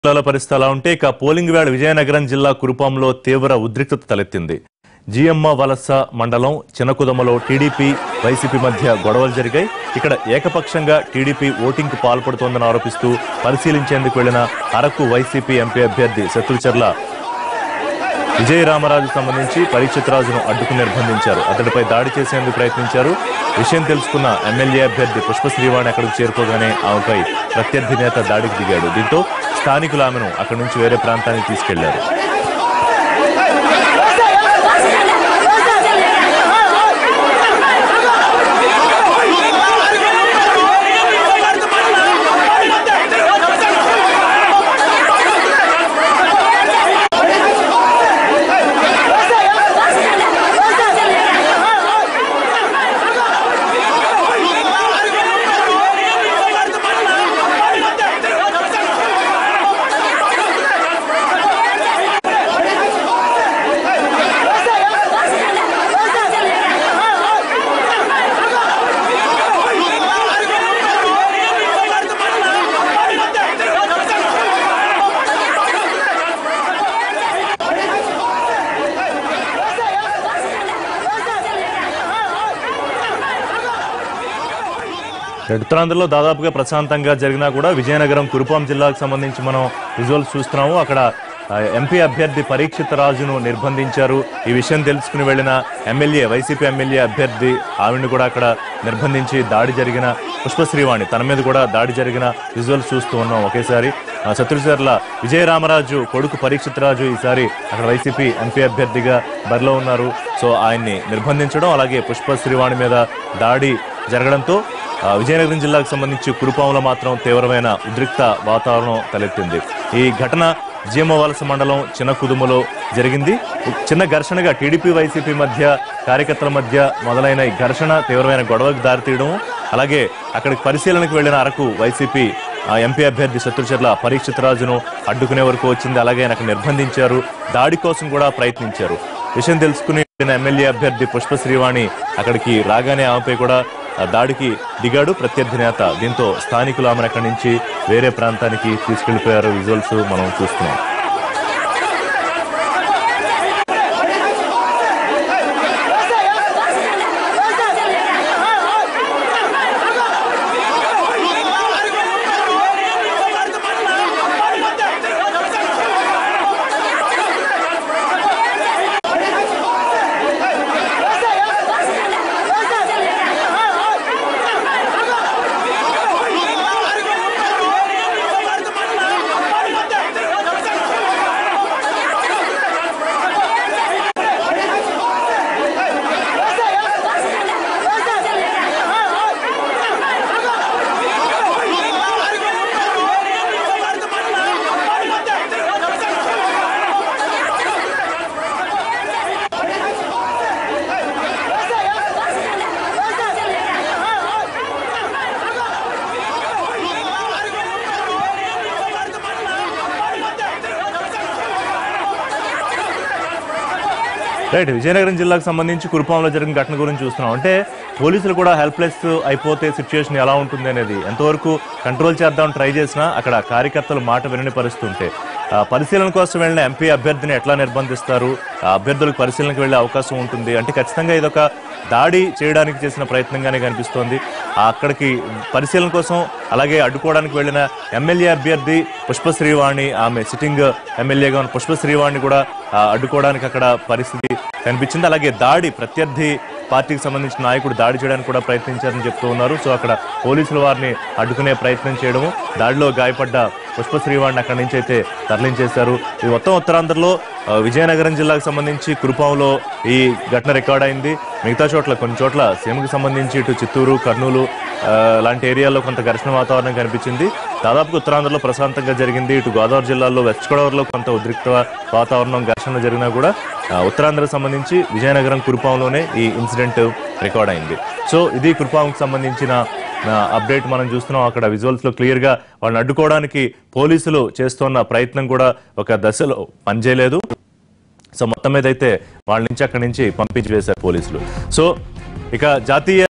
పరిస్థితి అలా ఉంటే ఇక పోలింగ్ వేళ విజయనగరం జిల్లా కురుపాంలో తీవ్ర ఉద్రిక్తత తలెత్తింది. జిఎమ్మ వలస మండలం చినకుదమలో టీడీపీ వైసీపీ మధ్య గొడవలు జరిగాయి. ఇక్కడ ఏకపక్షంగా టీడీపీ ఓటింగ్ కు పాల్పడుతోందని ఆరోపిస్తూ పరిశీలించేందుకు వెళ్లిన అరకు వైసీపీ ఎంపీ అభ్యర్థి శత్రుచర్ల విజయరామరాజు సంబంధించి పరీక్షిత్ రాజును అడ్డుకు నిర్బంధించారు. అతడిపై దాడి చేసేందుకు ప్రయత్నించారు. విషయం తెలుసుకున్న ఎమ్మెల్యే అభ్యర్థి పుష్పశ్రీవాణి అక్కడికి చేరుకోగానే ఆమెపై ప్రత్యర్థి నేత దాడికి దిగాడు. దీంతో స్థానికులు ఆమెను అక్కడి నుంచి వేరే ప్రాంతానికి తీసుకెళ్లారు. ఉత్తరాంధ్రలో దాదాపుగా ప్రశాంతంగా జరిగినా కూడా విజయనగరం కురుపాం జిల్లాకు సంబంధించి మనం విజువల్స్ చూస్తున్నాము. అక్కడ ఎంపీ అభ్యర్థి పరీక్షిత్ రాజును నిర్బంధించారు. ఈ విషయం తెలుసుకుని వెళ్లిన ఎమ్మెల్యే వైసీపీ ఎమ్మెల్యే అభ్యర్థి ఆవిడని కూడా అక్కడ నిర్బంధించి దాడి జరిగిన పుష్పశ్రీవాణి తన మీద కూడా దాడి జరిగిన విజువల్స్ చూస్తూ ఉన్నాం. ఒకేసారి శత్రుచర్ల విజయరామరాజు కొడుకు పరీక్షిత్ రాజు ఈసారి అక్కడ వైసీపీ ఎంపీ అభ్యర్థిగా బరిలో ఉన్నారు. సో ఆయన్ని నిర్బంధించడం అలాగే పుష్పశ్రీవాణి మీద దాడి జరగడంతో విజయనగరం జిల్లాకు సంబంధించి కురుపాంలో మాత్రం తీవ్రమైన ఉద్రిక్త వాతావరణం తలెత్తింది. ఈ ఘటన జిఎమ్మ వలస మండలం చినకుదుమలో జరిగింది. చిన్న ఘర్షణగా టీడీపీ వైసీపీ మధ్య కార్యకర్తల మధ్య మొదలైన ఈ ఘర్షణ తీవ్రమైన గొడవకు దారితీయడం అలాగే అక్కడికి పరిశీలనకు వెళ్లిన అరకు వైసీపీ ఎంపీ అభ్యర్థి శత్రుచర్ల పరీక్షిత్ రాజును అడ్డుకునే వరకు వచ్చింది. అలాగే ఆయనకు నిర్బంధించారు. దాడి కోసం కూడా ప్రయత్నించారు. విషయం తెలుసుకుని ఎమ్మెల్యే అభ్యర్థి పుష్పశ్రీవాణి అక్కడికి రాగానే ఆమెపై కూడా దాడికి దిగాడు ప్రత్యర్థి నేత. దీంతో స్థానికులు ఆమెను అక్కడి నుంచి వేరే ప్రాంతానికి తీసుకెళ్లిపోయారు. విజువల్స్ మనం చూస్తున్నాం. రైట్, విజయనగరం జిల్లాకు సంబంధించి కురుపాంలో జరిగిన ఘటన గురించి చూస్తున్నాం. అంటే పోలీసులు కూడా హెల్ప్లెస్ అయిపోతే సిచ్యువేషన్ ఎలా ఉంటుంది అనేది ఎంతవరకు కంట్రోల్ చేద్దామని ట్రై చేసినా అక్కడ కార్యకర్తలు మాట వినని పరిస్థితి ఉంటే పరిశీలన కోసం వెళ్ళిన ఎంపీ అభ్యర్థిని ఎట్లా నిర్బంధిస్తారు? అభ్యర్థులకు పరిశీలనకు వెళ్లే అవకాశం ఉంటుంది అంటే ఖచ్చితంగా ఇదొక దాడి చేయడానికి చేసిన ప్రయత్నంగానే కనిపిస్తోంది. అక్కడికి పరిశీలన కోసం అలాగే అడ్డుకోవడానికి వెళ్లిన ఎమ్మెల్యే అభ్యర్థి పుష్పశ్రీవాణి ఆమె సిట్టింగ్ ఎమ్మెల్యేగా ఉన్న పుష్పశ్రీవాణి కూడా అడ్డుకోవడానికి అక్కడ పరిస్థితి కనిపించింది. అలాగే దాడి ప్రత్యర్థి పార్టీకి సంబంధించిన నాయకుడు దాడి చేయడానికి కూడా ప్రయత్నించారని చెప్తూ ఉన్నారు. సో అక్కడ పోలీసులు వారిని అడ్డుకునే ప్రయత్నం చేయడము, దాడిలో గాయపడ్డ పుష్పశ్రీవాణిని అక్కడి నుంచి అయితే తరలించేశారు. ఇది మొత్తం ఉత్తరాంధ్రలో విజయనగరం జిల్లాకు సంబంధించి కురుపాంలో ఈ ఘటన రికార్డ్ అయింది. మిగతా చోట్ల కొన్ని చోట్ల సీమకు సంబంధించి ఇటు చిత్తూరు కర్నూలు లాంటి ఏరియాల్లో కొంత ఘర్షణ వాతావరణం కనిపించింది. దాదాపుగా ఉత్తరాంధ్రలో ప్రశాంతంగా జరిగింది. ఇటు గోదావరి జిల్లాలో వెస్ట్ గోదావరిలో కొంత ఉద్రిక్త వాతావరణం ఘర్షణ జరిగినా కూడా ఉత్తరాంధ్రకు సంబంధించి విజయనగరం కురుపాంలోనే ఈ ఇన్సిడెంట్ రికార్డ్ అయింది. సో ఇది కురుపాంకు సంబంధించిన అప్డేట్ మనం చూస్తున్నాం. అక్కడ విజువల్స్ లో క్లియర్ గా వాళ్ళని అడ్డుకోవడానికి పోలీసులు చేస్తున్న ప్రయత్నం కూడా ఒక దశలో పనిచేయలేదు. సో మొత్తం మీద అయితే వాళ్ళ నుంచి అక్కడి నుంచి పంపించి వేశారు పోలీసులు. సో ఇక జాతీయ